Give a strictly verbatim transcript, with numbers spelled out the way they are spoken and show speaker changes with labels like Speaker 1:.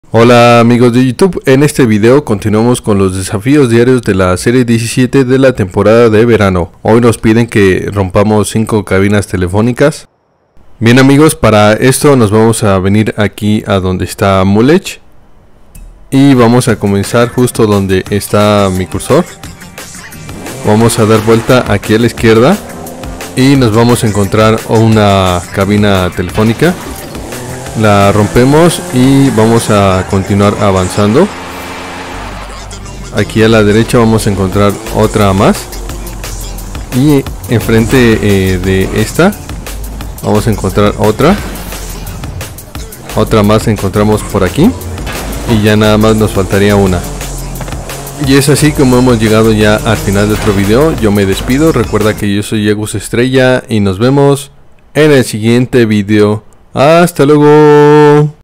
Speaker 1: Hola amigos de YouTube, en este video continuamos con los desafíos diarios de la serie diecisiete de la temporada de verano. Hoy nos piden que rompamos cinco cabinas telefónicas. Bien amigos, para esto nos vamos a venir aquí a donde está Mulech y vamos a comenzar justo donde está mi cursor. Vamos a dar vuelta aquí a la izquierda y nos vamos a encontrar una cabina telefónica. La rompemos y vamos a continuar avanzando. Aquí a la derecha vamos a encontrar otra más y enfrente eh, de esta vamos a encontrar otra otra más. Encontramos por aquí y ya nada más nos faltaría una. Y es así como hemos llegado ya al final de otro video. Yo me despido, recuerda que yo soy Yegus Estrella y nos vemos en el siguiente video. Hasta luego.